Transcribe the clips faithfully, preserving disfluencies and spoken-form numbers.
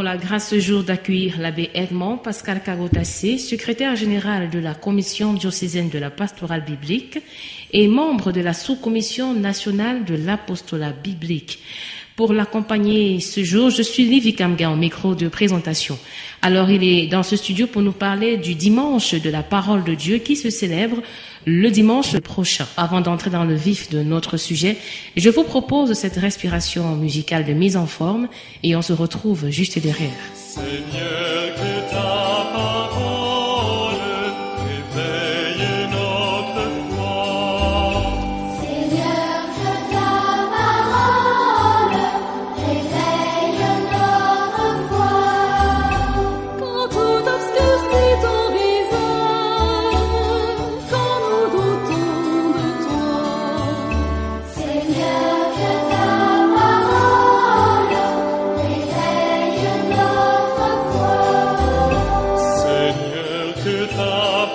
la grâce ce jour d'accueillir l'abbé Edmond Pascal Kagotassé, secrétaire général de la Commission diocésaine de la pastorale biblique et membre de la sous-commission nationale de l'apostolat biblique. Pour l'accompagner ce jour, je suis Livy Kamga au micro de présentation. Alors, il est dans ce studio pour nous parler du dimanche de la parole de Dieu qui se célèbre le dimanche prochain. Avant d'entrer dans le vif de notre sujet, je vous propose cette respiration musicale de mise en forme et on se retrouve juste derrière. Seigneur, que ta parole réveille notre foi. Seigneur, que ta parole réveille notre foi. Quand tout obscurcit ton visage, quand nous doutons de toi. Seigneur, que ta parole réveille notre foi. Seigneur, que ta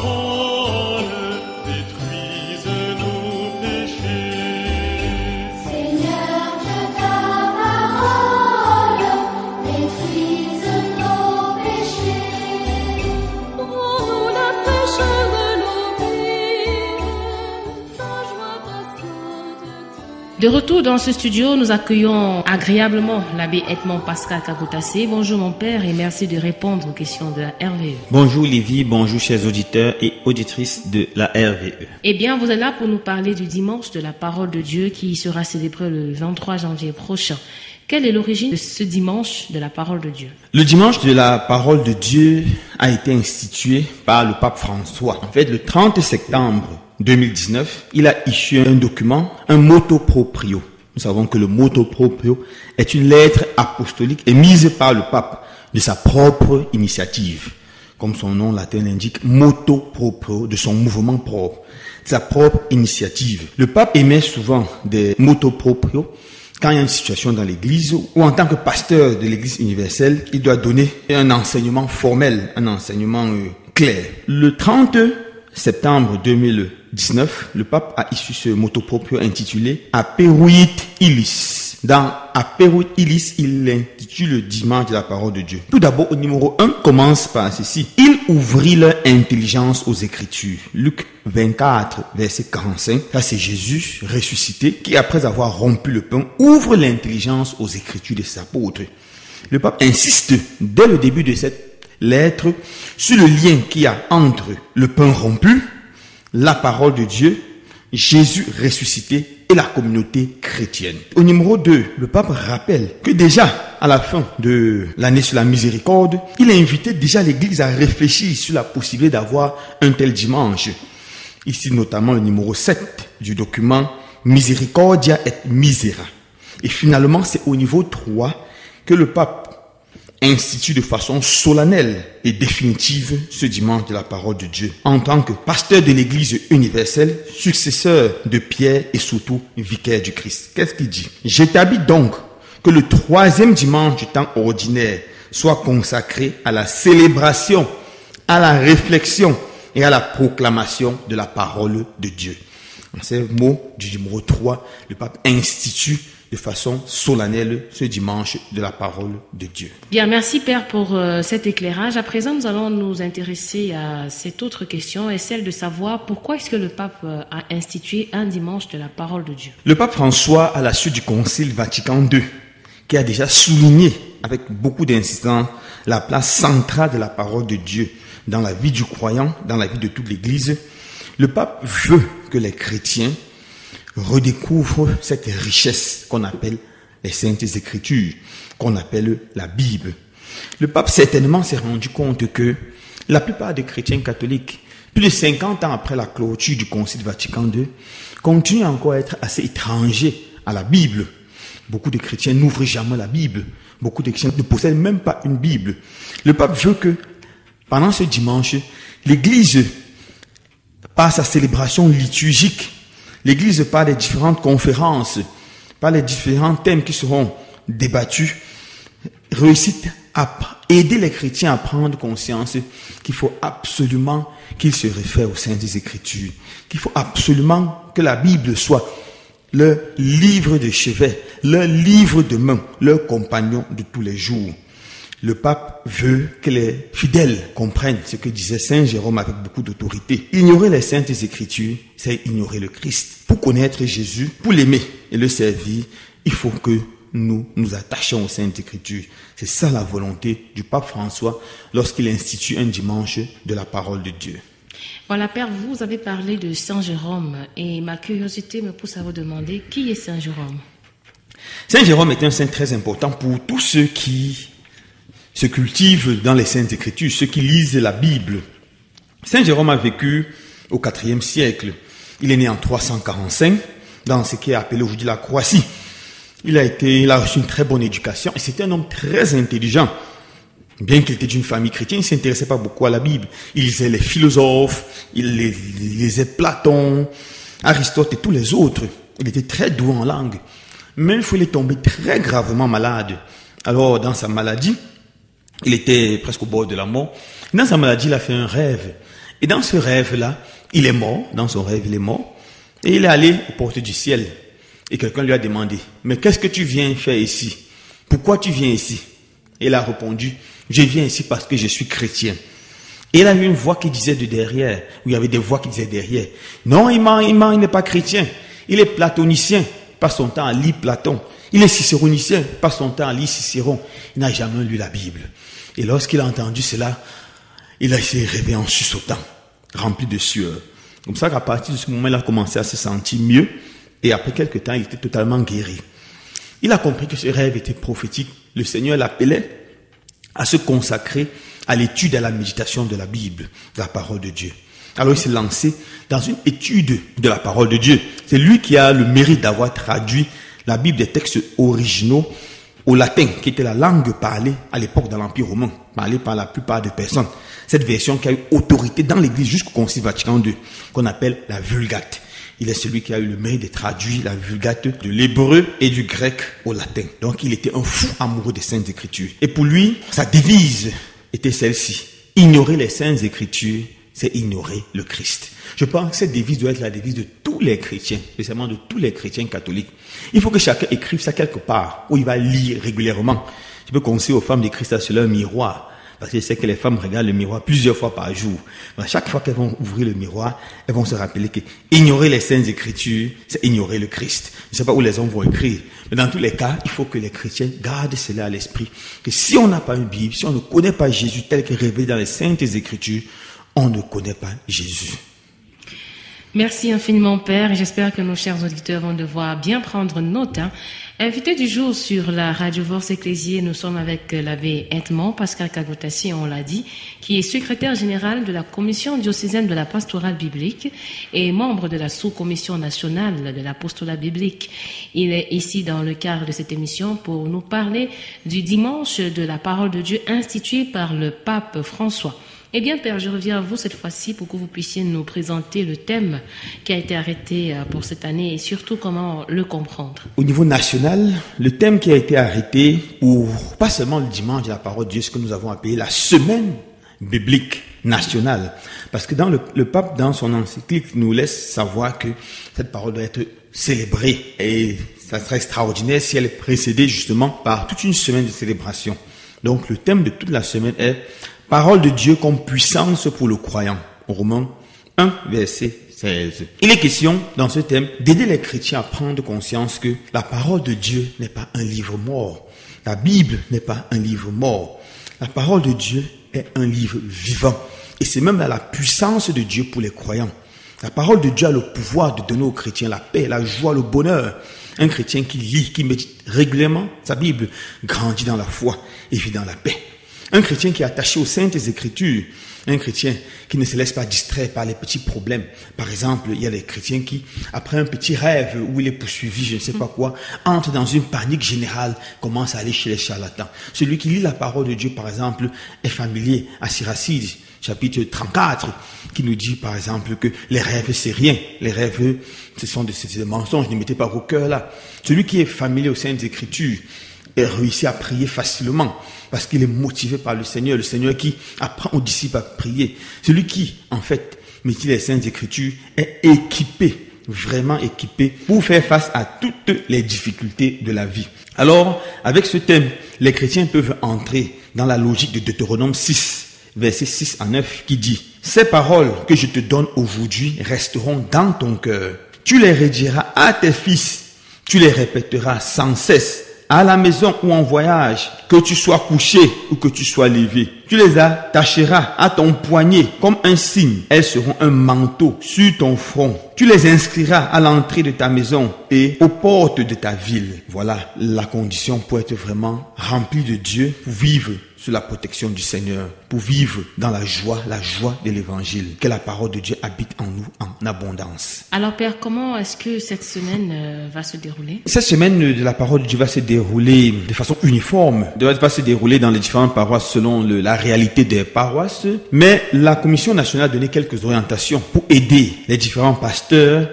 parole détruise nos péchés. Seigneur, que ta parole détruise nos péchés. Rends-nous la fraîcheur de nos vies, ta joie, ta sainteté. De retour dans ce studio, nous accueillons agréablement l'abbé Edmond Pascal Kagotassé. Bonjour mon père et merci de répondre aux questions de la R V E. Bonjour Lévi, bonjour chers auditeurs et auditrices de la R V E. Eh bien, vous êtes là pour nous parler du dimanche de la parole de Dieu qui sera célébré le vingt-trois janvier prochain. Quelle est l'origine de ce dimanche de la parole de Dieu? Le dimanche de la parole de Dieu a été institué par le pape François. En fait, le trente septembre deux mille dix-neuf, il a issu un document, un motu proprio. Nous savons que le motu proprio est une lettre apostolique émise par le pape de sa propre initiative. Comme son nom latin l'indique, motu proprio, de son mouvement propre, de sa propre initiative. Le pape émet souvent des motu proprio quand il y a une situation dans l'église ou en tant que pasteur de l'église universelle, il doit donner un enseignement formel, un enseignement euh, clair. Le trente septembre deux mille dix-neuf, le pape a issu ce motu proprio intitulé Aperuit Illis. Dans Aperuit Illis, il intitule le dimanche de la parole de Dieu. Tout d'abord, au numéro un, commence par ceci. Il ouvrit leur intelligence aux Écritures. Luc vingt-quatre, verset quarante-cinq. Ça, c'est Jésus ressuscité qui, après avoir rompu le pain, ouvre l'intelligence aux Écritures de ses apôtres. Le pape insiste dès le début de cette lettre sur le lien qu'il y a entre le pain rompu, la parole de Dieu, Jésus ressuscité et la communauté chrétienne. Au numéro deux, le pape rappelle que déjà à la fin de l'année sur la miséricorde, il a invité déjà l'Église à réfléchir sur la possibilité d'avoir un tel dimanche. Ici notamment le numéro sept du document Misericordia et Misera. Et finalement, c'est au niveau trois que le pape institue de façon solennelle et définitive ce dimanche de la parole de Dieu. En tant que pasteur de l'église universelle, successeur de Pierre et surtout vicaire du Christ. Qu'est-ce qu'il dit? J'établis donc que le troisième dimanche du temps ordinaire soit consacré à la célébration, à la réflexion et à la proclamation de la parole de Dieu. En ces mots du numéro trois, le pape institue de façon solennelle ce dimanche de la parole de Dieu. Bien, merci Père pour euh, cet éclairage. À présent, nous allons nous intéresser à cette autre question et celle de savoir pourquoi est-ce que le pape euh, a institué un dimanche de la parole de Dieu. Le pape François, à la suite du Concile Vatican deux, qui a déjà souligné avec beaucoup d'insistance la place centrale de la parole de Dieu dans la vie du croyant, dans la vie de toute l'Église, le pape veut que les chrétiens redécouvrent cette richesse qu'on appelle les Saintes Écritures, qu'on appelle la Bible. Le pape certainement s'est rendu compte que la plupart des chrétiens catholiques, plus de cinquante ans après la clôture du Concile Vatican deux, continuent encore à être assez étrangers à la Bible. Beaucoup de chrétiens n'ouvrent jamais la Bible. Beaucoup de chrétiens ne possèdent même pas une Bible. Le pape veut que, pendant ce dimanche, l'Église, par sa célébration liturgique, l'Église, par les différentes conférences, par les différents thèmes qui seront débattus, réussite à aider les chrétiens à prendre conscience qu'il faut absolument qu'ils se réfèrent aux Saintes Écritures, qu'il faut absolument que la Bible soit leur livre de chevet, leur livre de main, leur compagnon de tous les jours. le pape veut que les fidèles comprennent ce que disait Saint Jérôme avec beaucoup d'autorité. Ignorer les saintes écritures, c'est ignorer le Christ. Pour connaître Jésus, pour l'aimer et le servir, il faut que nous nous attachions aux saintes écritures. C'est ça la volonté du pape François lorsqu'il institue un dimanche de la parole de Dieu. Voilà, Père, vous avez parlé de Saint Jérôme et ma curiosité me pousse à vous demander qui est Saint Jérôme. Saint Jérôme est un saint très important pour tous ceux qui se cultivent dans les saintes écritures, ceux qui lisent la Bible. Saint Jérôme a vécu au quatrième siècle. Il est né en trois cent quarante-cinq dans ce qui est appelé aujourd'hui la Croatie. Il a été, il a reçu une très bonne éducation et c'était un homme très intelligent. Bien qu'il était d'une famille chrétienne, il ne s'intéressait pas beaucoup à la Bible. Il lisait les philosophes, il lisait Platon, Aristote et tous les autres. Il était très doué en langue. Mais une fois, il est tombé très gravement malade. Alors, dans sa maladie, il était presque au bord de la mort. Dans sa maladie, il a fait un rêve. Et dans ce rêve-là, il est mort. Dans son rêve, il est mort. Et il est allé aux portes du ciel. Et quelqu'un lui a demandé, mais qu'est-ce que tu viens faire ici? Pourquoi tu viens ici? Et il a répondu, je viens ici parce que je suis chrétien. Et il a eu une voix qui disait de derrière, où il y avait des voix qui disaient derrière, non, il ment, il ment, il n'est pas chrétien. Il est platonicien, il passe son temps à lire Platon. Il est cicéronicien, il passe son temps à lire Cicéron. Il n'a jamais lu la Bible. Et lorsqu'il a entendu cela, il a essayé de rêver en sursautant, rempli de sueur. Comme ça qu'à partir de ce moment, il a commencé à se sentir mieux. Et après quelques temps, il était totalement guéri. Il a compris que ce rêve était prophétique. Le Seigneur l'appelait à se consacrer à l'étude et à la méditation de la Bible, de la parole de Dieu. Alors il s'est lancé dans une étude de la parole de Dieu. C'est lui qui a le mérite d'avoir traduit la Bible des textes originaux au latin, qui était la langue parlée à l'époque de l'Empire romain, parlée par la plupart des personnes. Cette version qui a eu autorité dans l'Église jusqu'au Concile Vatican deux, qu'on appelle la Vulgate. Il est celui qui a eu le mérite de traduire la Vulgate de l'hébreu et du grec au latin. Donc il était un fou amoureux des Saintes Écritures. Et pour lui, sa devise était celle-ci. Ignorer les Saintes Écritures, c'est ignorer le Christ. Je pense que cette devise doit être la devise de tous les chrétiens, spécialement de tous les chrétiens catholiques. Il faut que chacun écrive ça quelque part, où il va lire régulièrement. Je peux conseiller aux femmes d'écrire ça sur leur miroir. Parce que je sais que les femmes regardent le miroir plusieurs fois par jour. Mais chaque fois qu'elles vont ouvrir le miroir, elles vont se rappeler que ignorer les saintes écritures, c'est ignorer le Christ. Je ne sais pas où les hommes vont écrire. Mais dans tous les cas, il faut que les chrétiens gardent cela à l'esprit. Que si on n'a pas une Bible, si on ne connaît pas Jésus tel que révélé dans les saintes écritures, on ne connaît pas Jésus. Merci infiniment, Père, et j'espère que nos chers auditeurs vont devoir bien prendre note. Hein. Invité du jour sur la Radio Vorse Ecclésiée, nous sommes avec l'abbé Edmond Pascal Kagotassi, on l'a dit, qui est secrétaire général de la Commission diocésaine de la pastorale biblique et membre de la sous-commission nationale de l'apostolat biblique. Il est ici dans le cadre de cette émission pour nous parler du dimanche de la parole de Dieu institué par le pape François. Eh bien, Père, je reviens à vous cette fois-ci pour que vous puissiez nous présenter le thème qui a été arrêté pour cette année et surtout comment le comprendre. Au niveau national, le thème qui a été arrêté, ou pas seulement le dimanche de la parole de Dieu, ce que nous avons appelé la semaine biblique nationale. Parce que dans le, le pape, dans son encyclique, nous laisse savoir que cette parole doit être célébrée. Et ça serait extraordinaire si elle est précédée justement par toute une semaine de célébration. Donc, le thème de toute la semaine est parole de Dieu comme puissance pour le croyant. Romains un, verset seize. Il est question, dans ce thème, d'aider les chrétiens à prendre conscience que la parole de Dieu n'est pas un livre mort. La Bible n'est pas un livre mort. La parole de Dieu est un livre vivant. Et c'est même la puissance de Dieu pour les croyants. La parole de Dieu a le pouvoir de donner aux chrétiens la paix, la joie, le bonheur. Un chrétien qui lit, qui médite régulièrement sa Bible, grandit dans la foi et vit dans la paix. Un chrétien qui est attaché aux saintes écritures, un chrétien qui ne se laisse pas distraire par les petits problèmes. Par exemple, il y a des chrétiens qui, après un petit rêve où il est poursuivi, je ne sais pas quoi, entrent dans une panique générale, commencent à aller chez les charlatans. Celui qui lit la parole de Dieu, par exemple, est familier à Siracide, chapitre trente-quatre, qui nous dit, par exemple, que les rêves, c'est rien. Les rêves, ce sont des, des mensonges, ne mettez pas vos cœurs là. Celui qui est familier aux saintes écritures, et réussit à prier facilement parce qu'il est motivé par le Seigneur, le Seigneur qui apprend aux disciples à prier. Celui qui, en fait, médite les Saintes Écritures, est équipé, vraiment équipé pour faire face à toutes les difficultés de la vie. Alors, avec ce thème, les chrétiens peuvent entrer dans la logique de Deutéronome six, versets six à neuf, qui dit « Ces paroles que je te donne aujourd'hui resteront dans ton cœur. Tu les rediras à tes fils, tu les répéteras sans cesse, à la maison ou en voyage, que tu sois couché ou que tu sois levé. Tu les attacheras à ton poignet comme un signe. Elles seront un manteau sur ton front. Tu les inscriras à l'entrée de ta maison et aux portes de ta ville. » Voilà la condition pour être vraiment rempli de Dieu, pour vivre sous la protection du Seigneur, pour vivre dans la joie, la joie de l'évangile. Que la parole de Dieu habite en nous en abondance. Alors Père, comment est-ce que cette semaine euh, va se dérouler? Cette semaine de la parole de Dieu va se dérouler de façon uniforme. Elle va se dérouler dans les différentes paroisses selon le, la réalité des paroisses. Mais la Commission nationale a donné quelques orientations pour aider les différents pasteurs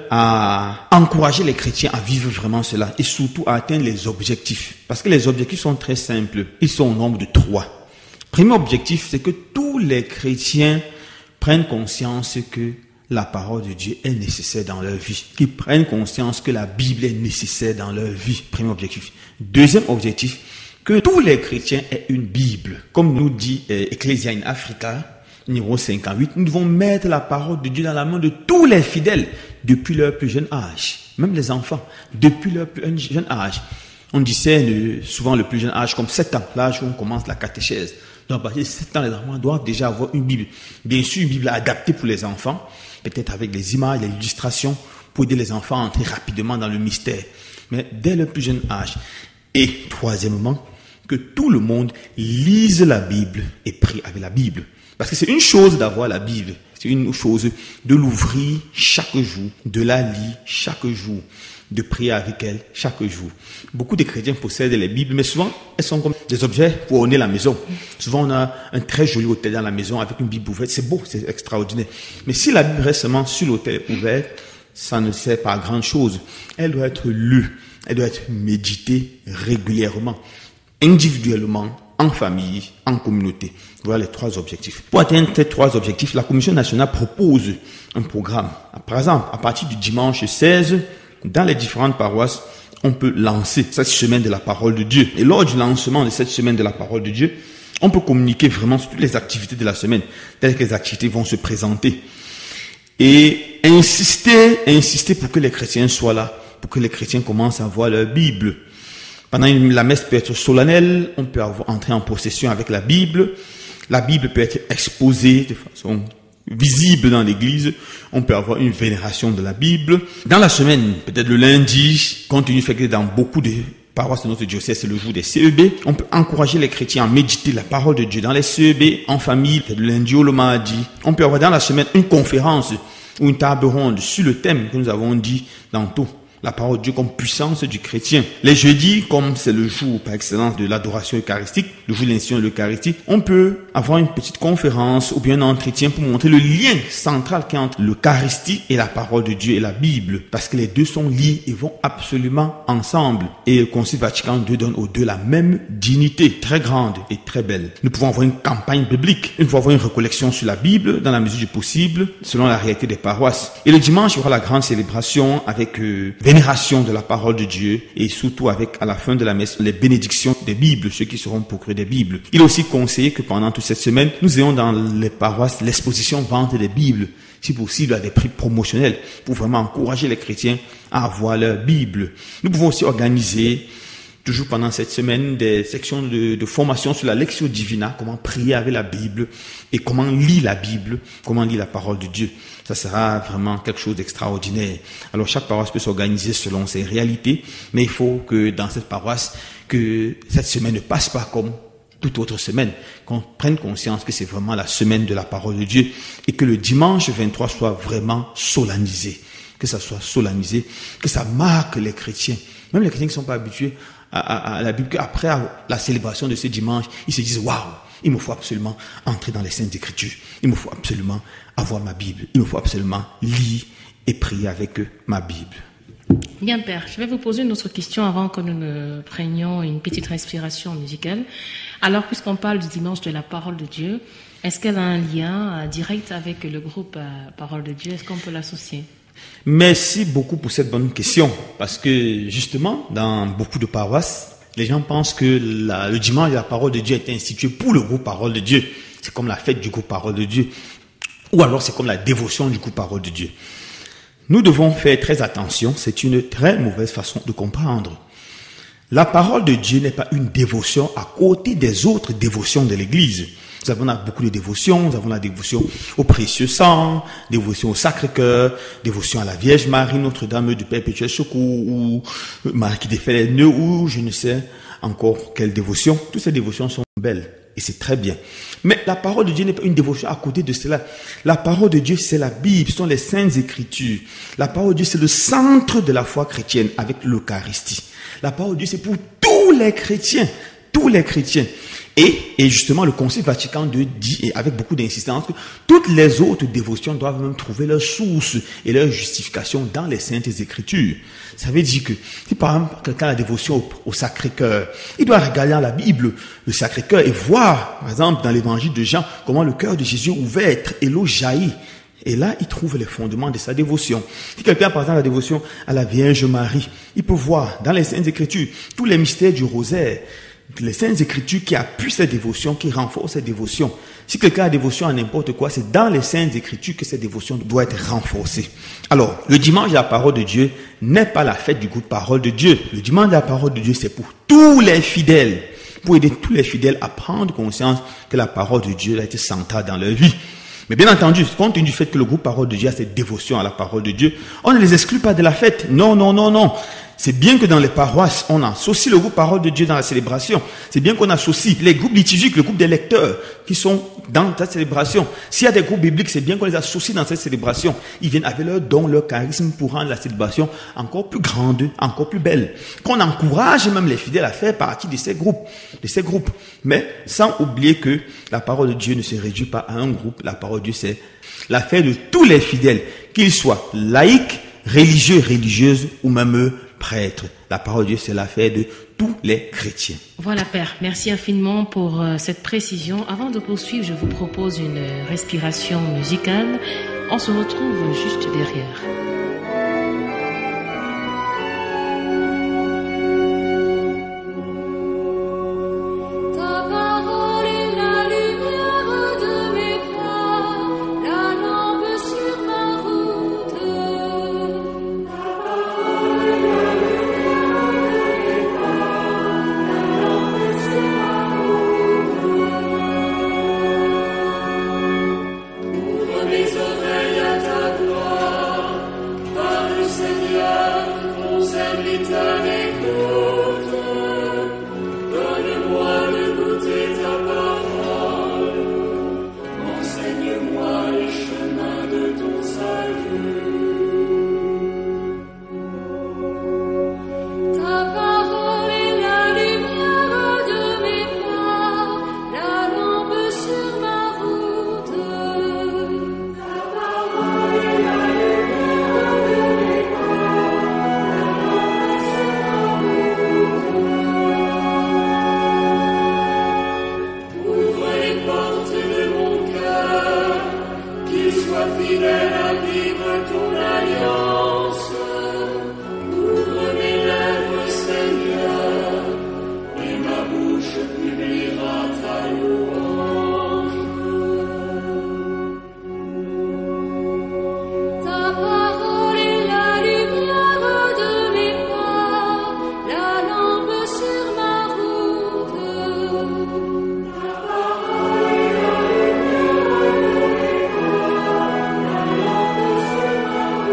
à encourager les chrétiens à vivre vraiment cela et surtout à atteindre les objectifs. Parce que les objectifs sont très simples. Ils sont au nombre de trois. Premier objectif, c'est que tous les chrétiens prennent conscience que la parole de Dieu est nécessaire dans leur vie. Qu'ils prennent conscience que la Bible est nécessaire dans leur vie. Premier objectif. Deuxième objectif, que tous les chrétiens aient une Bible. Comme nous dit euh, Ecclesia in Africa, numéro cinquante-huit, nous devons mettre la parole de Dieu dans la main de tous les fidèles depuis leur plus jeune âge. Même les enfants, depuis leur plus jeune âge. On discerne souvent le plus jeune âge comme sept ans, l'âge où on commence la catéchèse. Donc, à partir de sept ans, les enfants doivent déjà avoir une Bible. Bien sûr, une Bible adaptée pour les enfants, peut-être avec les images, les illustrations, pour aider les enfants à entrer rapidement dans le mystère. Mais dès le plus jeune âge. Et troisièmement, que tout le monde lise la Bible et prie avec la Bible. Parce que c'est une chose d'avoir la Bible. C'est une chose de l'ouvrir chaque jour, de la lire chaque jour, de prier avec elle chaque jour. Beaucoup de chrétiens possèdent les Bibles, mais souvent, elles sont comme des objets pour orner la maison. Souvent, on a un très joli autel dans la maison avec une Bible ouverte. C'est beau, c'est extraordinaire. Mais si la Bible reste seulement sur l'autel ouvert, ça ne sert pas à grand chose. Elle doit être lue, elle doit être méditée régulièrement, individuellement, en famille, en communauté. Voilà les trois objectifs. Pour atteindre ces trois objectifs, la Commission nationale propose un programme. Par exemple, à partir du dimanche seize, dans les différentes paroisses, on peut lancer cette semaine de la parole de Dieu. Et lors du lancement de cette semaine de la parole de Dieu, on peut communiquer vraiment sur toutes les activités de la semaine, telles que les activités vont se présenter. Et insister, insister pour que les chrétiens soient là, pour que les chrétiens commencent à voir leur Bible. Pendant une, la messe peut être solennelle, on peut avoir, entrer en possession avec la Bible. La Bible peut être exposée de façon visible dans l'église. On peut avoir une vénération de la Bible. Dans la semaine, peut-être le lundi, compte tenu du fait que dans beaucoup de paroisses de notre diocèse, c'est le jour des C E B, on peut encourager les chrétiens à méditer la parole de Dieu dans les C E B, en famille, peut-être le lundi ou le mardi. On peut avoir dans la semaine une conférence ou une table ronde sur le thème que nous avons dit tantôt. La parole de Dieu comme puissance du chrétien. Les jeudis, comme c'est le jour par excellence de l'adoration eucharistique, le jour de l'institution de l'Eucharistie, on peut avoir une petite conférence ou bien un entretien pour montrer le lien central qu'il y a entre l'Eucharistie et la parole de Dieu et la Bible. Parce que les deux sont liés et vont absolument ensemble. Et le Concile Vatican deux donne aux deux la même dignité, très grande et très belle. Nous pouvons avoir une campagne biblique. Nous pouvons avoir une recollection sur la Bible dans la mesure du possible, selon la réalité des paroisses. Et le dimanche, il y aura la grande célébration avec euh, vénération de la parole de Dieu et surtout avec, à la fin de la messe, les bénédictions des Bibles, ceux qui seront procurés des Bibles. Il est aussi conseillé que pendant toute cette semaine, nous ayons dans les paroisses l'exposition vente des Bibles, si possible à des prix promotionnels, pour vraiment encourager les chrétiens à avoir leur Bible. Nous pouvons aussi organiser, toujours pendant cette semaine, des sections de, de formation sur la Lectio Divina, comment prier avec la Bible et comment lire la Bible, comment lire la parole de Dieu. Ça sera vraiment quelque chose d'extraordinaire. Alors chaque paroisse peut s'organiser selon ses réalités, mais il faut que dans cette paroisse, que cette semaine ne passe pas comme toute autre semaine, qu'on prenne conscience que c'est vraiment la semaine de la parole de Dieu et que le dimanche vingt-trois soit vraiment solennisé, que ça soit solennisé, que ça marque les chrétiens, même les chrétiens qui ne sont pas habitués à, à, à la Bible, qu'après la célébration de ce dimanche, ils se disent « Waouh, il me faut absolument entrer dans les Saintes Écritures, il me faut absolument avoir ma Bible, il me faut absolument lire et prier avec eux ma Bible. » Bien, Père, je vais vous poser une autre question avant que nous ne prenions une petite respiration musicale. Alors, puisqu'on parle du dimanche de la parole de Dieu, est-ce qu'elle a un lien direct avec le groupe Parole de Dieu? Est-ce qu'on peut l'associer? Merci beaucoup pour cette bonne question, parce que justement, dans beaucoup de paroisses, Les gens pensent que la, le dimanche de la parole de Dieu a été institué pour le groupe Parole de Dieu. C'est comme la fête du groupe Parole de Dieu. Ou alors c'est comme la dévotion du groupe Parole de Dieu. Nous devons faire très attention. C'est une très mauvaise façon de comprendre. La parole de Dieu n'est pas une dévotion à côté des autres dévotions de l'Église. Nous avons beaucoup de dévotions. Nous avons la dévotion au précieux sang, dévotion au Sacré-Cœur, dévotion à la Vierge Marie, Notre-Dame du Perpétuel Secours, ou Marie qui défait les nœuds, ou je ne sais encore quelle dévotion. Toutes ces dévotions sont belles et c'est très bien. Mais la parole de Dieu n'est pas une dévotion à côté de cela. La parole de Dieu, c'est la Bible, ce sont les Saintes Écritures. La parole de Dieu, c'est le centre de la foi chrétienne avec l'Eucharistie. La parole de Dieu, c'est pour tous les chrétiens, tous les chrétiens. Et, et justement, le Concile Vatican deux dit, et avec beaucoup d'insistance, que toutes les autres dévotions doivent même trouver leur source et leur justification dans les Saintes Écritures. Ça veut dire que, si par exemple, quelqu'un a la dévotion au, au Sacré-Cœur, il doit regarder dans la Bible le Sacré-Cœur et voir, par exemple, dans l'évangile de Jean, comment le cœur de Jésus est ouvert et l'eau jaillit. Et là, il trouve les fondements de sa dévotion. Si quelqu'un a par exemple la dévotion à la Vierge Marie, il peut voir dans les Saintes Écritures tous les mystères du rosaire, les Saintes Écritures qui appuient cette dévotion, qui renforcent cette dévotion. Si quelqu'un a dévotion à n'importe quoi, c'est dans les Saintes Écritures que cette dévotion doit être renforcée. Alors, le dimanche de la parole de Dieu n'est pas la fête du groupe Parole de Dieu. Le dimanche de la parole de Dieu, c'est pour tous les fidèles, pour aider tous les fidèles à prendre conscience que la parole de Dieu a été centrale dans leur vie. Mais bien entendu, compte tenu du fait que le groupe Parole de Dieu a cette dévotion à la parole de Dieu, on ne les exclut pas de la fête. Non, non, non, non. C'est bien que dans les paroisses, on associe le groupe Parole de Dieu dans la célébration. C'est bien qu'on associe les groupes liturgiques, le groupe des lecteurs qui sont dans cette célébration. S'il y a des groupes bibliques, c'est bien qu'on les associe dans cette célébration. Ils viennent avec leur don, leur charisme pour rendre la célébration encore plus grande, encore plus belle. Qu'on encourage même les fidèles à faire partie de ces groupes, de ces groupes. Mais sans oublier que la parole de Dieu ne se réduit pas à un groupe. La parole de Dieu, c'est l'affaire de tous les fidèles, qu'ils soient laïcs, religieux, religieuses ou même eux, prêtre. La parole de Dieu, c'est l'affaire de tous les chrétiens. Voilà, Père. Merci infiniment pour euh, cette précision. Avant de poursuivre, je vous propose une euh, respiration musicale. On se retrouve juste derrière. Ta parole est la lumière de mes pas, la lampe sur ma route. Ouvre mes oreilles à ta gloire, parle Seigneur, conserve l'état d'écoute. Donne-moi de goûter ta parole, enseigne-moi les chemins de ton salut. Ta parole est la lumière de mes pas, la lampe sur ma route. Ta parole est la lumière de mes pas, la lampe sur ma route. Ouvre les portes de mon cœur, qu'il soit fidèle à vivre ton alliance. Ouvre mes lèvres, Seigneur, et ma bouche publiera ta louange. Ta parole est la lumière de mes pas, la lampe sur ma route. Ta parole est la lumière de mes pas, la lampe sur ma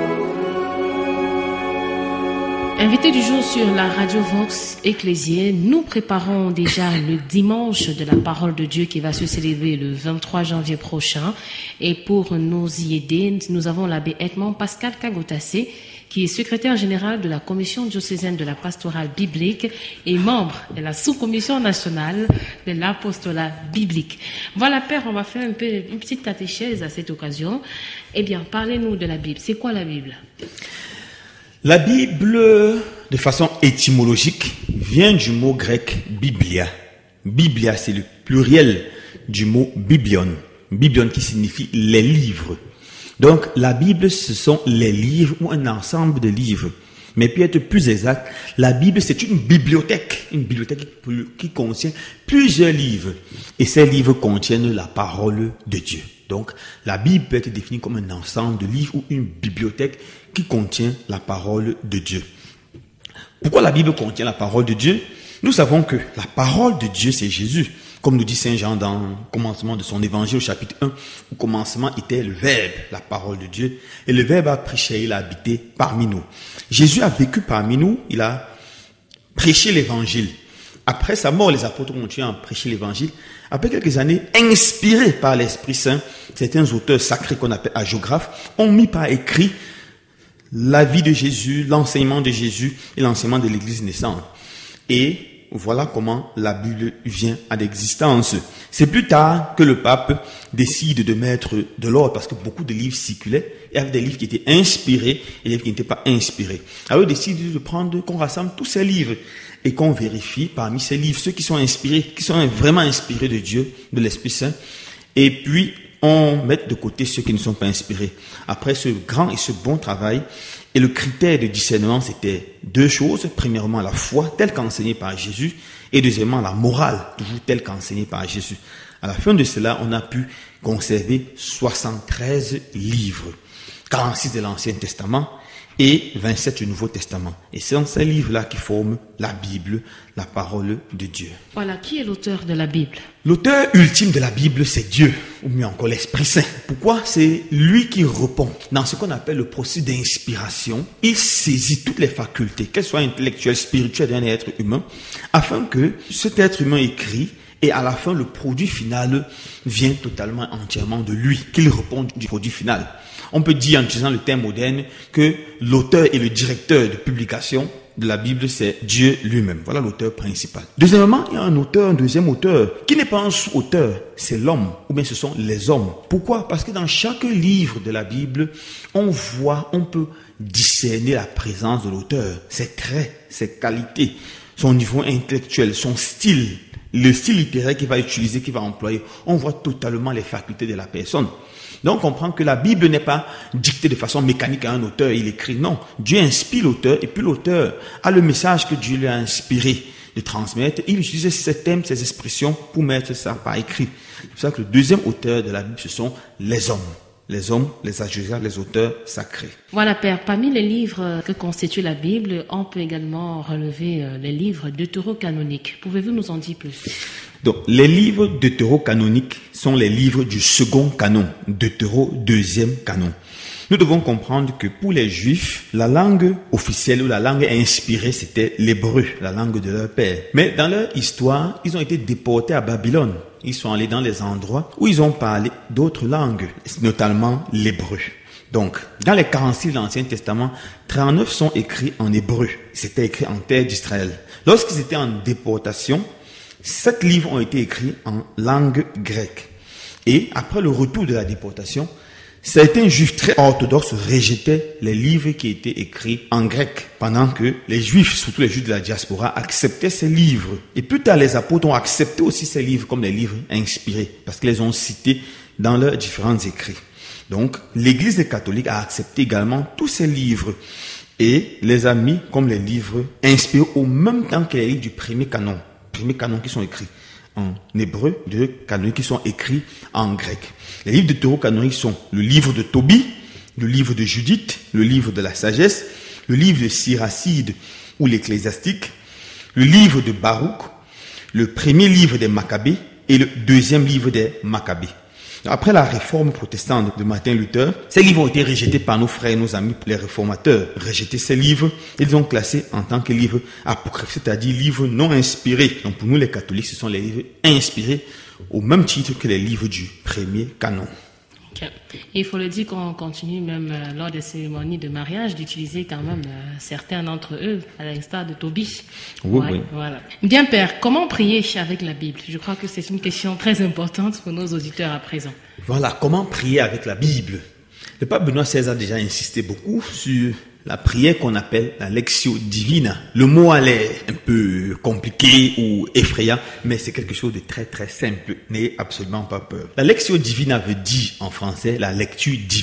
route. Invité du jour sur la radio Vox Ecclésiae, nous préparons déjà le dimanche de la parole de Dieu qui va se célébrer le vingt-trois janvier prochain. Et pour nous y aider, nous avons l'abbé Edmond Pascal Kagotassé, qui est secrétaire général de la commission diocésaine de la pastorale biblique et membre de la sous-commission nationale de l'apostolat biblique. Voilà, Père, on va faire un peu une petite catéchèse à cette occasion. Eh bien, parlez-nous de la Bible. C'est quoi la Bible? La Bible, de façon étymologique, vient du mot grec biblia. Biblia, c'est le pluriel du mot biblion. Biblion qui signifie les livres. Donc, la Bible, ce sont les livres ou un ensemble de livres. Mais pour être plus exact, la Bible, c'est une bibliothèque. Une bibliothèque qui, qui contient plusieurs livres. Et ces livres contiennent la parole de Dieu. Donc, la Bible peut être définie comme un ensemble de livres ou une bibliothèque qui contient la parole de Dieu. Pourquoi la Bible contient la parole de Dieu? Nous savons que la parole de Dieu, c'est Jésus. Comme nous dit Saint Jean dans le commencement de son évangile au chapitre un, au commencement était le Verbe, la parole de Dieu. Et le Verbe a pris chair, il a habité parmi nous. Jésus a vécu parmi nous, il a prêché l'évangile. Après sa mort, les apôtres ont continué à prêcher l'évangile. Après quelques années, inspirés par l'Esprit Saint, certains auteurs sacrés qu'on appelle hagiographes ont mis par écrit la vie de Jésus, l'enseignement de Jésus et l'enseignement de l'Église naissante. Et voilà comment la Bible vient à l'existence. C'est plus tard que le pape décide de mettre de l'ordre parce que beaucoup de livres circulaient. Il y avait des livres qui étaient inspirés et des livres qui n'étaient pas inspirés. Alors il décide de prendre, qu'on rassemble tous ces livres et qu'on vérifie parmi ces livres ceux qui sont inspirés, qui sont vraiment inspirés de Dieu, de l'Esprit Saint. Et puis on met de côté ceux qui ne sont pas inspirés. Après ce grand et ce bon travail, et le critère de discernement, c'était deux choses. Premièrement, la foi, telle qu'enseignée par Jésus. Et deuxièmement, la morale, toujours telle qu'enseignée par Jésus. À la fin de cela, on a pu conserver soixante-treize livres. quarante-six de l'Ancien Testament et vingt-sept du Nouveau Testament. Et c'est dans ces livres-là qui forment la Bible, la parole de Dieu. Voilà, qui est l'auteur de la Bible? L'auteur ultime de la Bible, c'est Dieu, ou mieux encore l'Esprit Saint. Pourquoi? C'est lui qui répond. Dans ce qu'on appelle le processus d'inspiration, il saisit toutes les facultés, qu'elles soient intellectuelles, spirituelles d'un être humain, afin que cet être humain écrit, et à la fin, le produit final vient totalement, entièrement de lui, qu'il réponde du produit final. On peut dire, en utilisant le terme moderne, que l'auteur et le directeur de publication de la Bible, c'est Dieu lui-même. Voilà l'auteur principal. Deuxièmement, il y a un auteur, un deuxième auteur, qui n'est pas un sous-auteur, c'est l'homme, ou bien ce sont les hommes. Pourquoi? Parce que dans chaque livre de la Bible, on voit, on peut discerner la présence de l'auteur, ses traits, ses qualités, son niveau intellectuel, son style, le style littéraire qu'il va utiliser, qu'il va employer. On voit totalement les facultés de la personne. Donc, on comprend que la Bible n'est pas dictée de façon mécanique à un auteur. Il écrit, non. Dieu inspire l'auteur et puis l'auteur a le message que Dieu lui a inspiré de transmettre. Il utilise ces thèmes, ces expressions pour mettre ça par écrit. C'est pour ça que le deuxième auteur de la Bible, ce sont les hommes. Les hommes, les hagiographes, les auteurs sacrés. Voilà, Père. Parmi les livres que constitue la Bible, on peut également relever les livres deutérocanoniques. Pouvez-vous nous en dire plus? Donc, les livres deutérocanoniques sont les livres du second canon, deutéro deuxième canon. Nous devons comprendre que pour les Juifs, la langue officielle ou la langue inspirée, c'était l'hébreu, la langue de leur père. Mais dans leur histoire, ils ont été déportés à Babylone. Ils sont allés dans les endroits où ils ont parlé d'autres langues, notamment l'hébreu. Donc, dans les quarante-six de l'Ancien Testament, trente-neuf sont écrits en hébreu. C'était écrit en terre d'Israël. Lorsqu'ils étaient en déportation, sept livres ont été écrits en langue grecque. Et après le retour de la déportation, certains juifs très orthodoxes rejetaient les livres qui étaient écrits en grec, pendant que les juifs, surtout les juifs de la diaspora, acceptaient ces livres. Et plus tard, les apôtres ont accepté aussi ces livres comme les livres inspirés, parce qu'ils les ont cités dans leurs différents écrits. Donc, l'Église catholique a accepté également tous ces livres et les a mis comme les livres inspirés au même temps que les livres du premier canon. Premiers canons qui sont écrits en hébreu, deux canons qui sont écrits en grec. Les livres deutérocanoniques sont le livre de Tobie, le livre de Judith, le livre de la sagesse, le livre de Siracide ou l'Ecclésiastique, le livre de Baruch, le premier livre des Maccabées et le deuxième livre des Maccabées. Après la réforme protestante de Martin Luther, ces livres ont été rejetés par nos frères et nos amis, les réformateurs. Rejetés ces livres, ils ont classés en tant que livres apocryphes, c'est-à-dire livres non inspirés. Donc pour nous les catholiques, ce sont les livres inspirés au même titre que les livres du premier canon. Okay. Il faut le dire qu'on continue même euh, lors des cérémonies de mariage d'utiliser quand même euh, certains d'entre eux, à l'instar de Tobie. Oui, ouais, oui. Voilà. Bien, Père, comment prier avec la Bible? Je crois que c'est une question très importante pour nos auditeurs à présent. Voilà, comment prier avec la Bible? Le pape Benoît seize a déjà insisté beaucoup sur la prière qu'on appelle la Lectio Divina. Le mot a l'air un peu compliqué ou effrayant, mais c'est quelque chose de très très simple. N'ayez absolument pas peur. La Lectio Divina veut dire en français la lecture divine.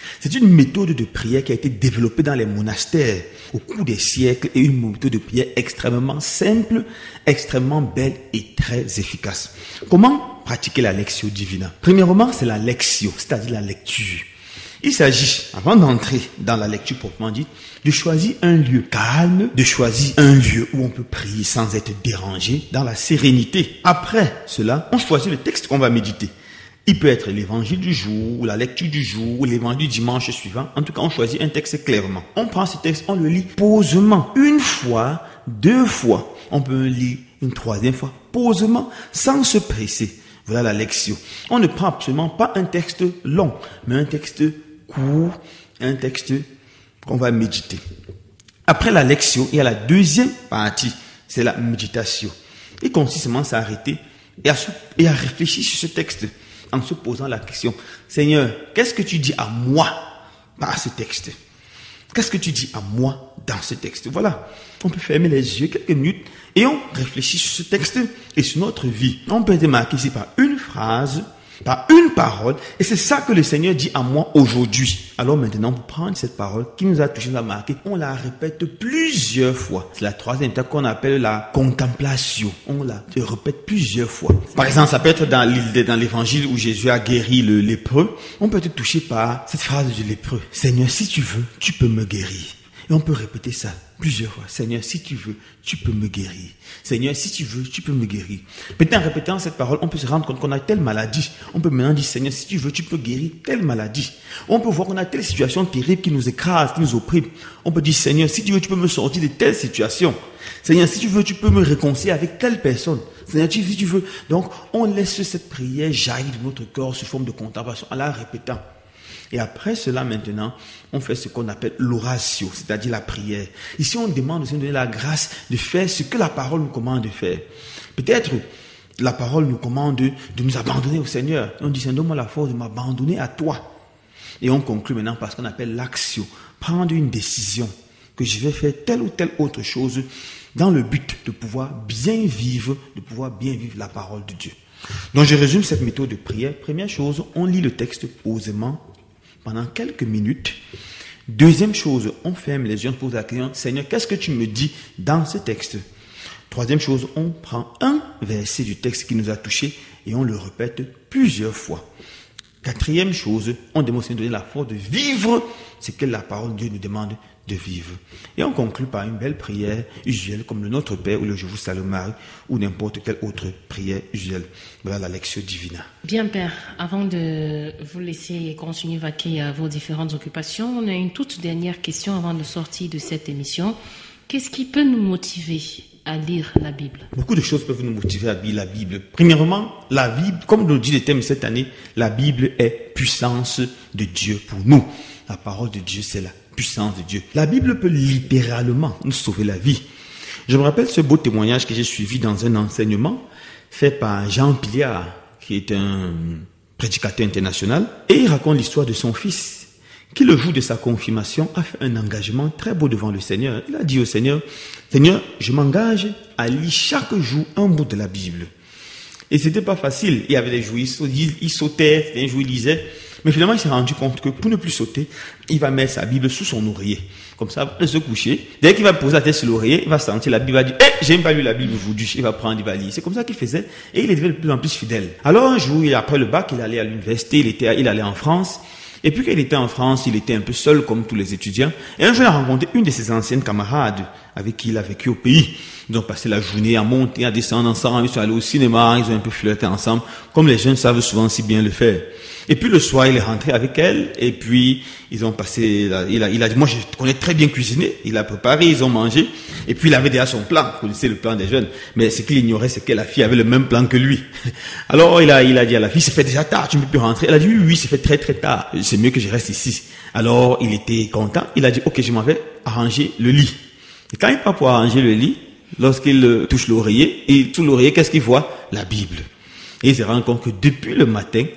C'est une méthode de prière qui a été développée dans les monastères au cours des siècles et une méthode de prière extrêmement simple, extrêmement belle et très efficace. Comment pratiquer la Lectio Divina? Premièrement, c'est la Lectio, c'est-à-dire la lecture. Il s'agit, avant d'entrer dans la lecture proprement dite, de choisir un lieu calme, de choisir un lieu où on peut prier sans être dérangé, dans la sérénité. Après cela, on choisit le texte qu'on va méditer. Il peut être l'évangile du jour, ou la lecture du jour, ou l'évangile du dimanche suivant. En tout cas, on choisit un texte clairement. On prend ce texte, on le lit posément. Une fois, deux fois. On peut le lire une troisième fois, posément, sans se presser. Voilà la lectio. On ne prend absolument pas un texte long, mais un texte court, un texte qu'on va méditer. Après la lectio, il y a la deuxième partie, c'est la méditation. Il consiste à s'arrêter et à, et à réfléchir sur ce texte en se posant la question, Seigneur, qu'est-ce que tu dis à moi par ce texte? Qu'est-ce que tu dis à moi dans ce texte? Voilà, on peut fermer les yeux quelques minutes et on réfléchit sur ce texte et sur notre vie. On peut être marqué ici par une phrase, par une parole, et c'est ça que le Seigneur dit à moi aujourd'hui. Alors maintenant, pour prendre cette parole qui nous a touché, nous a marqué, on la répète plusieurs fois. C'est la troisième étape qu'on appelle la contemplation. On la répète plusieurs fois. Par exemple, ça peut être dans l'évangile où Jésus a guéri le lépreux. On peut être touché par cette phrase du lépreux. Seigneur, si tu veux, tu peux me guérir. Et on peut répéter ça plusieurs fois. Seigneur, si tu veux, tu peux me guérir. Seigneur, si tu veux, tu peux me guérir. Peut-être en répétant cette parole, on peut se rendre compte qu'on a telle maladie. On peut maintenant dire, Seigneur, si tu veux, tu peux guérir telle maladie. On peut voir qu'on a telle situation terrible qui nous écrase, qui nous opprime. On peut dire, Seigneur, si tu veux, tu peux me sortir de telle situation. Seigneur, si tu veux, tu peux me réconcilier avec telle personne. Seigneur, si tu veux. Donc, on laisse cette prière jaillir de notre corps sous forme de contemplation en la répétant. Et après cela, maintenant, on fait ce qu'on appelle l'oratio, c'est-à-dire la prière. Ici, on demande au Seigneur de donner la grâce de faire ce que la parole nous commande de faire. Peut-être, la parole nous commande de, de nous abandonner au Seigneur. Et on dit, Seigneur, donne-moi la force de m'abandonner à toi. Et on conclut maintenant par ce qu'on appelle l'action. Prendre une décision que je vais faire telle ou telle autre chose dans le but de pouvoir bien vivre, de pouvoir bien vivre la parole de Dieu. Donc, je résume cette méthode de prière. Première chose, on lit le texte posément pendant quelques minutes. Deuxième chose, on ferme les yeux, on pose la question, Seigneur, qu'est-ce que tu me dis dans ce texte? Troisième chose, on prend un verset du texte qui nous a touchés et on le répète plusieurs fois. Quatrième chose, on demande au Seigneur de donner la force de vivre ce que la parole de Dieu nous demande de vivre. Et on conclut par une belle prière usuelle comme le Notre Père ou le Je vous salue Marie ou n'importe quelle autre prière usuelle. Voilà la Lectio Divina. Bien, Père, avant de vous laisser continuer vaquer à vos différentes occupations, on a une toute dernière question avant de sortir de cette émission. Qu'est-ce qui peut nous motiver à lire la Bible? Beaucoup de choses peuvent nous motiver à lire la Bible. Premièrement, la Bible, comme nous dit le thème cette année, la Bible est puissance de Dieu pour nous. La parole de Dieu, c'est la puissance de Dieu. La Bible peut littéralement nous sauver la vie. Je me rappelle ce beau témoignage que j'ai suivi dans un enseignement fait par Jean Piliard, qui est un prédicateur international, et il raconte l'histoire de son fils, qui le jour de sa confirmation a fait un engagement très beau devant le Seigneur. Il a dit au Seigneur, Seigneur, je m'engage à lire chaque jour un bout de la Bible. Et c'était pas facile. Il y avait des jours, il sautait, un jour il lisait. Mais finalement, il s'est rendu compte que pour ne plus sauter, il va mettre sa Bible sous son oreiller. Comme ça, il va se coucher. Dès qu'il va poser la tête sur l'oreiller, il va sentir la Bible, il va dire, eh, j'ai même pas lu la Bible aujourd'hui. Il va prendre, il va lire. C'est comme ça qu'il faisait. Et il est devenu de plus en plus fidèle. Alors, un jour, après le bac, il allait à l'université, il était, il allait en France. Et puis, quand il était en France, il était un peu seul, comme tous les étudiants. Et un jour, il a rencontré une de ses anciennes camarades, avec qui il a vécu au pays. Ils ont passé la journée à monter, à descendre ensemble. Ils sont allés au cinéma, ils ont un peu flirté ensemble, comme les jeunes savent souvent si bien le faire. Et puis le soir, il est rentré avec elle, et puis ils ont passé, il a, il a dit, moi je connais très bien cuisiner, il a préparé, ils ont mangé, et puis il avait déjà son plan, vous connaissez le plan des jeunes, mais ce qu'il ignorait, c'est que la fille avait le même plan que lui. Alors il a, il a dit à la fille, c'est fait déjà tard, tu ne peux plus rentrer. Elle a dit, oui, oui, c'est fait très très tard, c'est mieux que je reste ici. Alors il était content, il a dit, ok, je m'en vais arranger le lit. Et quand il part pour arranger le lit, lorsqu'il touche l'oreiller, et sous l'oreiller, qu'est-ce qu'il voit? La Bible. Et il se rend compte que depuis le matin,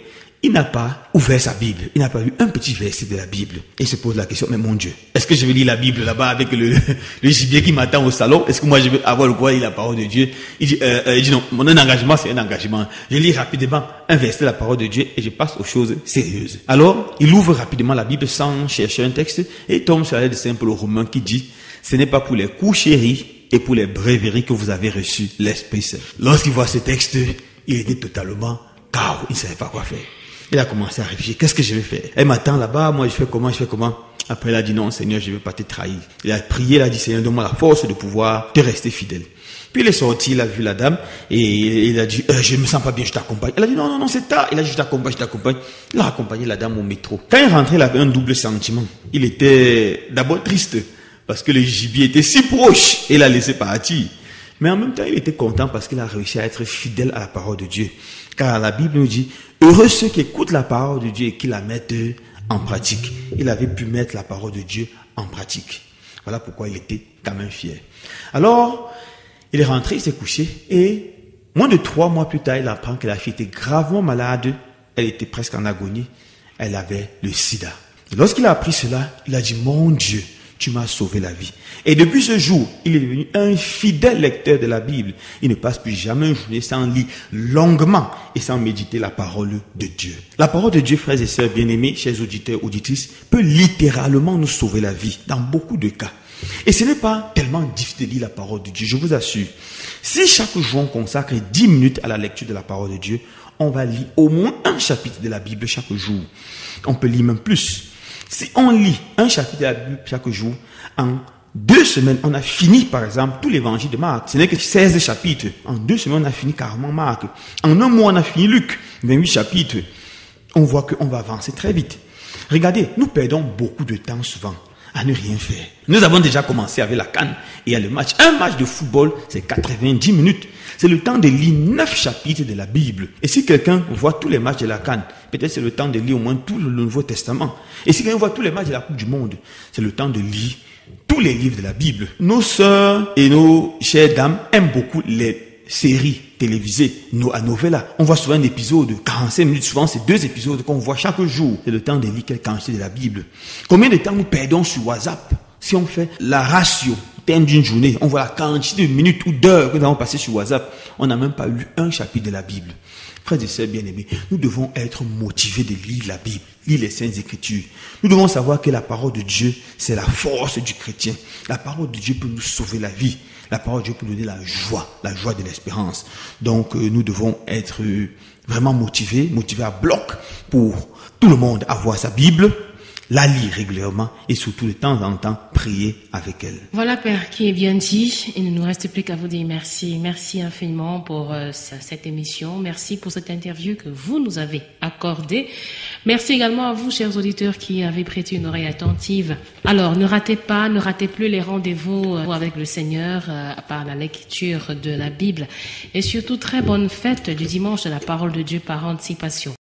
il n'a pas ouvert sa Bible, il n'a pas lu un petit verset de la Bible. Et il se pose la question, mais mon Dieu, est-ce que je vais lire la Bible là-bas avec le, le gibier qui m'attend au salon? Est-ce que moi je vais avoir le droit de lire la parole de Dieu? Il dit, euh, euh, il dit non, mon engagement c'est un engagement. Je lis rapidement un verset de la parole de Dieu et je passe aux choses sérieuses. Alors, il ouvre rapidement la Bible sans chercher un texte et tombe sur la lettre de Saint Paul aux Romains qui dit, ce n'est pas pour les coucheries et pour les brèveries que vous avez reçu l'Esprit Saint. Lorsqu'il voit ce texte, il était totalement K O, il ne savait pas quoi faire. Il a commencé à réfléchir, qu'est-ce que je vais faire? Elle m'attend là-bas, moi je fais comment, je fais comment? Après il a dit non Seigneur, je ne vais pas te trahir. Il a prié, il a dit Seigneur, donne-moi la force de pouvoir te rester fidèle. Puis il est sorti, il a vu la dame et il a dit euh, je ne me sens pas bien, je t'accompagne. Elle a dit non, non, non, c'est tard. Il a dit je t'accompagne, je t'accompagne. Il a accompagné la dame au métro. Quand il rentrait, il avait un double sentiment. Il était d'abord triste parce que le gibier était si proche et il l'a laissé partir. Mais en même temps, il était content parce qu'il a réussi à être fidèle à la parole de Dieu. Car la Bible nous dit, heureux ceux qui écoutent la parole de Dieu et qui la mettent en pratique. Il avait pu mettre la parole de Dieu en pratique. Voilà pourquoi il était quand même fier. Alors, il est rentré, il s'est couché et moins de trois mois plus tard, il apprend que la fille était gravement malade. Elle était presque en agonie. Elle avait le sida. Et lorsqu'il a appris cela, il a dit, mon Dieu, tu m'as sauvé la vie. Et depuis ce jour, il est devenu un fidèle lecteur de la Bible. Il ne passe plus jamais une journée sans lire longuement et sans méditer la parole de Dieu. La parole de Dieu, frères et sœurs bien-aimés, chers auditeurs, auditrices, peut littéralement nous sauver la vie dans beaucoup de cas. Et ce n'est pas tellement difficile de lire la parole de Dieu, je vous assure. Si chaque jour on consacre dix minutes à la lecture de la parole de Dieu, on va lire au moins un chapitre de la Bible chaque jour. On peut lire même plus. Si on lit un chapitre de la Bible chaque jour, en deux semaines, on a fini, par exemple, tout l'évangile de Marc. Ce n'est que seize chapitres. En deux semaines, on a fini carrément Marc. En un mois, on a fini Luc, vingt-huit chapitres. On voit qu'on va avancer très vite. Regardez, nous perdons beaucoup de temps souvent à ne rien faire. Nous avons déjà commencé avec la CAN et il y a le match. Un match de football, c'est quatre-vingt-dix minutes. C'est le temps de lire neuf chapitres de la Bible. Et si quelqu'un voit tous les matchs de la CAN, peut-être c'est le temps de lire au moins tout le Nouveau Testament. Et si quelqu'un voit tous les matchs de la Coupe du Monde, c'est le temps de lire tous les livres de la Bible. Nos sœurs et nos chères dames aiment beaucoup les séries télévisées, nos à novella. On voit souvent un épisode de quarante-cinq minutes, souvent c'est deux épisodes qu'on voit chaque jour. C'est le temps de lire quelques quantité de la Bible. Combien de temps nous perdons sur WhatsApp? Si on fait la ratio, thème d'une journée, on voit la quantité de minutes ou d'heures que nous avons passé sur WhatsApp, on n'a même pas lu un chapitre de la Bible. Frères et sœurs bien-aimés, nous devons être motivés de lire la Bible, lire les Saintes Écritures. Nous devons savoir que la parole de Dieu, c'est la force du chrétien. La parole de Dieu peut nous sauver la vie. La parole de Dieu peut nous donner la joie, la joie de l'espérance. Donc, euh, nous devons être euh, vraiment motivés, motivés à bloc pour tout le monde avoir sa Bible, la lire régulièrement et surtout de temps en temps prier avec elle. Voilà, Père, qui est bien dit. Il ne nous reste plus qu'à vous dire merci. Merci infiniment pour euh, cette émission. Merci pour cette interview que vous nous avez accordée. Merci également à vous, chers auditeurs, qui avez prêté une oreille attentive. Alors, ne ratez pas, ne ratez plus les rendez-vous euh, avec le Seigneur euh, par la lecture de la Bible. Et surtout, très bonne fête du dimanche de la parole de Dieu par anticipation.